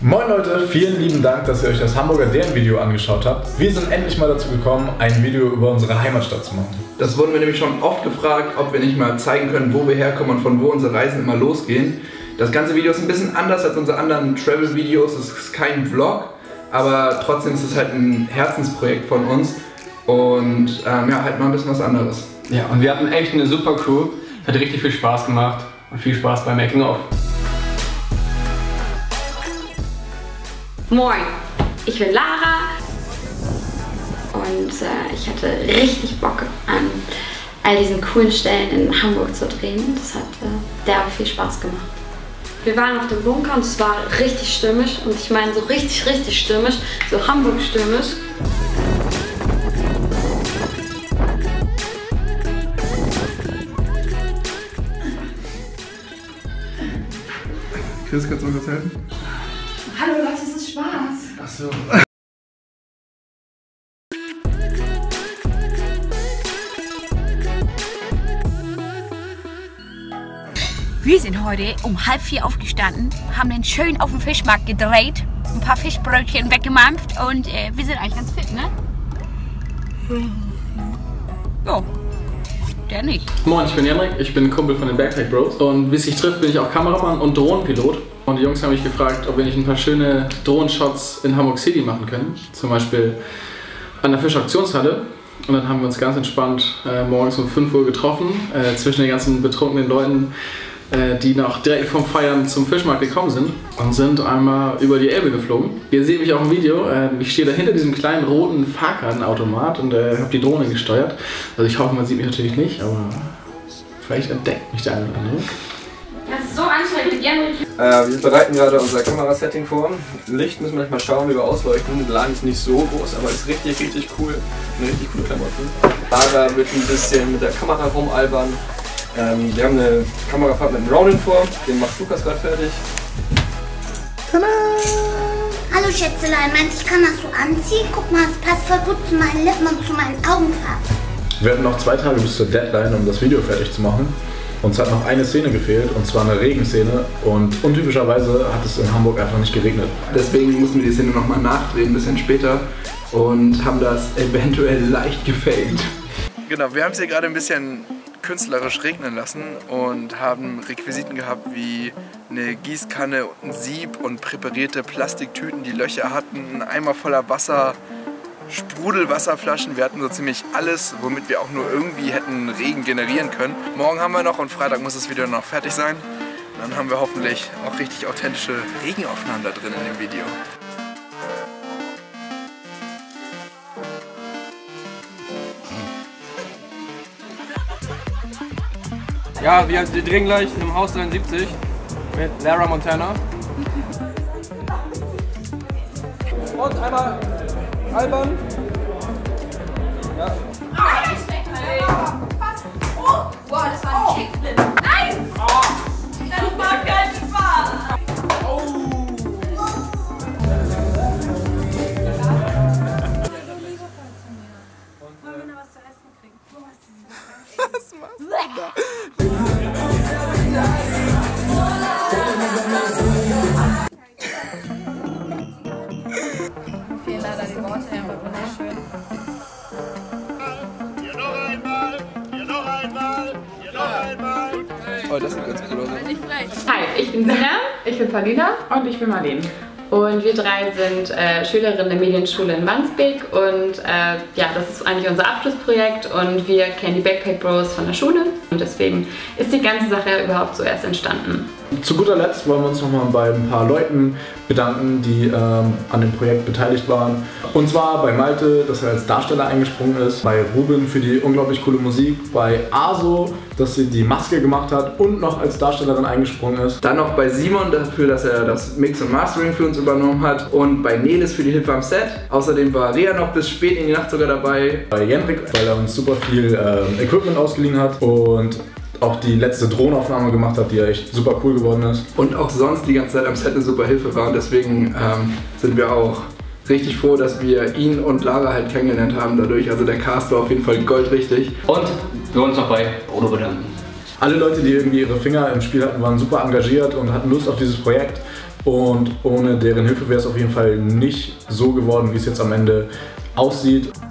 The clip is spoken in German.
Moin Leute, vielen lieben Dank, dass ihr euch das Hamburger Deren-Video angeschaut habt. Wir sind endlich mal dazu gekommen, ein Video über unsere Heimatstadt zu machen. Das wurden wir nämlich schon oft gefragt, ob wir nicht mal zeigen können, wo wir herkommen und von wo unsere Reisen immer losgehen. Das ganze Video ist ein bisschen anders als unsere anderen Travel-Videos. Es ist kein Vlog, aber trotzdem ist es halt ein Herzensprojekt von uns. Und ja, halt mal ein bisschen was anderes. Ja, und wir hatten echt eine super Crew. Hat richtig viel Spaß gemacht und viel Spaß beim Making-of. Moin, ich bin Lara und ich hatte richtig Bock an all diesen coolen Stellen in Hamburg zu drehen. Das hat derbe viel Spaß gemacht. Wir waren auf dem Bunker und es war richtig stürmisch und ich meine so richtig stürmisch, so Hamburg stürmisch. Chris, kannst du mir kurz helfen? Hallo Leute, es ist Spaß. Ach so. Wir sind heute um 3:30 aufgestanden, haben den schön auf dem Fischmarkt gedreht, ein paar Fischbrötchen weggemampft und wir sind eigentlich ganz fit, ne? Ja, der nicht. Moin, ich bin Henrik, ich bin Kumpel von den Backpack Bros. Und wie es sich trifft, bin ich auch Kameramann und Drohnenpilot. Und die Jungs haben mich gefragt, ob wir nicht ein paar schöne Drohnenshots in Hamburg City machen können. Zum Beispiel an der Fischauktionshalle. Und dann haben wir uns ganz entspannt morgens um 5 Uhr getroffen, zwischen den ganzen betrunkenen Leuten, die noch direkt vom Feiern zum Fischmarkt gekommen sind und sind einmal über die Elbe geflogen. Ihr seht mich auch im Video, ich stehe da hinter diesem kleinen roten Fahrkartenautomat und habe die Drohne gesteuert. Also ich hoffe, man sieht mich natürlich nicht, aber vielleicht entdeckt mich der eine oder andere. Das ist so anstrengend, gerne. Wir bereiten gerade unser Kamerasetting vor. Licht müssen wir manchmal schauen, wie wir ausleuchten. Der Laden ist nicht so groß, aber ist richtig cool. Eine richtig coole Klamotten. Lara wird ein bisschen mit der Kamera rumalbern. Wir haben eine Kamerafahrt mit dem Ronin vor. Den macht Lukas gerade fertig. Tada! Hallo Schätzelein, meinst ich kann das so anziehen? Guck mal, es passt voll gut zu meinen Lippen und zu meinen Augenfarben. Wir hatten noch 2 Tage bis zur Deadline, um das Video fertig zu machen. Uns hat noch eine Szene gefehlt, und zwar eine Regenszene. Und untypischerweise hat es in Hamburg einfach nicht geregnet. Deswegen mussten wir die Szene nochmal nachdrehen, ein bisschen später. Und haben das eventuell leicht gefaked. Genau, wir haben es hier gerade ein bisschen künstlerisch regnen lassen und haben Requisiten gehabt wie eine Gießkanne, ein Sieb und präparierte Plastiktüten, die Löcher hatten, ein Eimer voller Wasser, Sprudelwasserflaschen. Wir hatten so ziemlich alles, womit wir auch nur irgendwie hätten Regen generieren können. Morgen haben wir noch und Freitag muss das Video noch fertig sein. Und dann haben wir hoffentlich auch richtig authentische Regenaufnahmen da drin in dem Video. Ja, wir drehen gleich im Haus 73 mit Lara Montana. Und einmal albern. Ja. Oh, boah, das war ein Kickflip. Nein! Das war kein Spaß. Was machst du da? Fehlen leider die Worte, aber wunderschön. Hier noch einmal, hier noch einmal, hier noch einmal. Oh, das sieht ganz cool aus. Hi, ich bin Sina, ich bin Paulina und ich bin Marlene. Und wir 3 sind Schülerinnen der Medienschule in Wandsbek und ja, das ist eigentlich unser Abschlussprojekt und wir kennen die Backpack Bros von der Schule und deswegen ist die ganze Sache überhaupt so erst entstanden. Zu guter Letzt wollen wir uns nochmal bei ein paar Leuten bedanken, die an dem Projekt beteiligt waren. Und zwar bei Malte, dass er als Darsteller eingesprungen ist, bei Ruben für die unglaublich coole Musik, bei Aso, dass sie die Maske gemacht hat und noch als Darstellerin eingesprungen ist. Dann noch bei Simon dafür, dass er das Mix und Mastering für uns übernommen hat und bei Nelis für die Hilfe am Set. Außerdem war Rea noch bis spät in die Nacht sogar dabei. Bei Jenrik, weil er uns super viel Equipment ausgeliehen hat und auch die letzte Drohnenaufnahme gemacht hat, die ja echt super cool geworden ist. Und auch sonst die ganze Zeit am Set eine super Hilfe war und deswegen sind wir auch richtig froh, dass wir ihn und Lara halt kennengelernt haben dadurch. Also der Cast war auf jeden Fall goldrichtig. Und wir wollen uns noch bei Odo bedanken. Alle Leute, die irgendwie ihre Finger im Spiel hatten, waren super engagiert und hatten Lust auf dieses Projekt. und ohne deren Hilfe wäre es auf jeden Fall nicht so geworden, wie es jetzt am Ende aussieht.